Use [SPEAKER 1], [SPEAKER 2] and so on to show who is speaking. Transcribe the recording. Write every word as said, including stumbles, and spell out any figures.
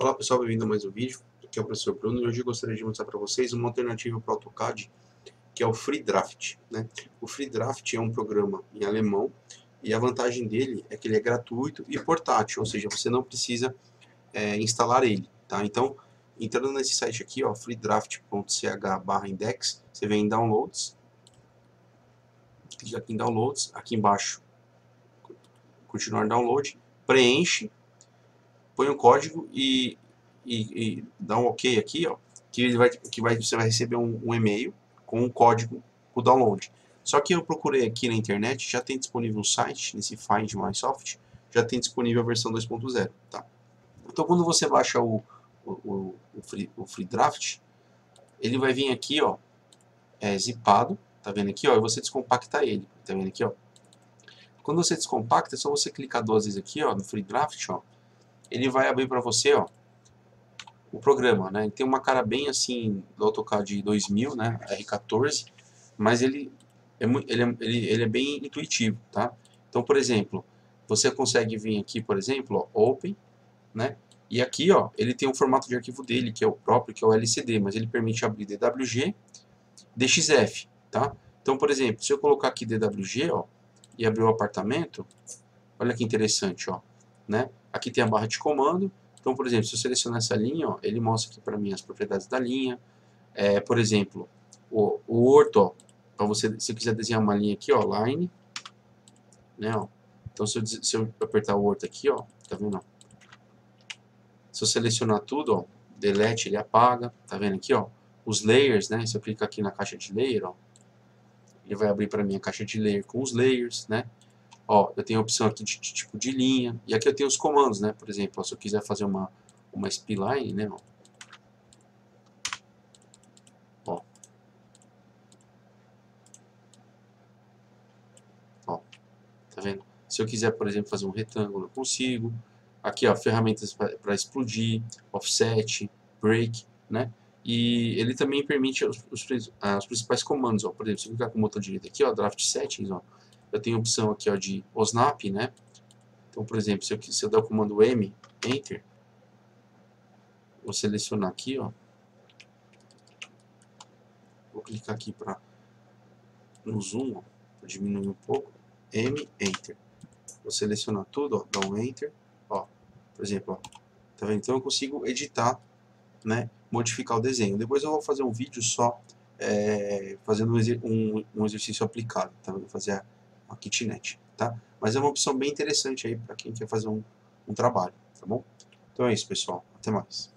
[SPEAKER 1] Olá pessoal, bem-vindo a mais um vídeo. Aqui é o professor Bruno e hoje eu gostaria de mostrar para vocês uma alternativa para o AutoCAD, que é o FreeDraft, né? O FreeDraft é um programa em alemão e a vantagem dele é que ele é gratuito e portátil, ou seja, você não precisa é, instalar ele, tá? Então, entrando nesse site aqui, ó, freedraft ponto c h barra index, você vem em Downloads, clica aqui em Downloads, aqui embaixo, continuar download, preenche, põe o código e, e, e dá um OK aqui, ó, que, ele vai, que vai, você vai receber um, um e-mail com um código para o download. Só que eu procurei aqui na internet, já tem disponível no site, nesse Find My Soft, já tem disponível a versão dois ponto zero. Tá? Então quando você baixa o, o, o, o, free, o FreeDraft, ele vai vir aqui, ó, é, zipado, tá vendo aqui, ó, e você descompacta ele, tá vendo aqui, ó. Quando você descompacta, é só você clicar duas vezes aqui, ó, no FreeDraft, ó, ele vai abrir para você, ó, o programa, né? Ele tem uma cara bem assim do AutoCAD dois mil, né? R quatorze, mas ele é, ele, é, ele, ele é bem intuitivo, tá? Então, por exemplo, você consegue vir aqui, por exemplo, ó, Open, né? E aqui, ó, ele tem um formato de arquivo dele, que é o próprio, que é o L C D, mas ele permite abrir D W G, D X F, tá? Então, por exemplo, se eu colocar aqui D W G, ó, e abrir o apartamento, olha que interessante, ó, né? Aqui tem a barra de comando. Então, por exemplo, se eu selecionar essa linha, ó, ele mostra aqui para mim as propriedades da linha. É, por exemplo, o, o orto, para você, se eu quiser desenhar uma linha aqui, ó, line, né, ó. Então, se eu, se eu apertar o orto aqui, ó, tá vendo? Ó? Se eu selecionar tudo, ó, delete, ele apaga, tá vendo aqui, ó? Os layers, né? Se eu clicar aqui na caixa de layer, ó, ele vai abrir para mim a caixa de layer com os layers, né? Ó, eu tenho a opção aqui de, de tipo de linha, e aqui eu tenho os comandos, né? Por exemplo, ó, se eu quiser fazer uma, uma spline, né? Ó, ó, ó, tá vendo? Se eu quiser, por exemplo, fazer um retângulo, eu consigo. Aqui, ó, ferramentas para explodir, offset, break, né? E ele também permite os, os, os principais comandos, ó. Por exemplo, se eu clicar com o botão direito aqui, ó, Draft Settings, ó, eu tenho a opção aqui, ó, de O S N A P, né? Então, por exemplo, se eu, se eu der o comando M, Enter, vou selecionar aqui, ó. Vou clicar aqui para no zoom, para diminuir um pouco. M, Enter. Vou selecionar tudo, ó, dar um Enter. Ó, por exemplo, ó, tá vendo? Então eu consigo editar, né, modificar o desenho. Depois eu vou fazer um vídeo só é, fazendo um, exer um, um exercício aplicado, tá? Vou fazer a, a kitnet, tá? Mas é uma opção bem interessante aí para quem quer fazer um, um trabalho, tá bom? Então é isso, pessoal. Até mais.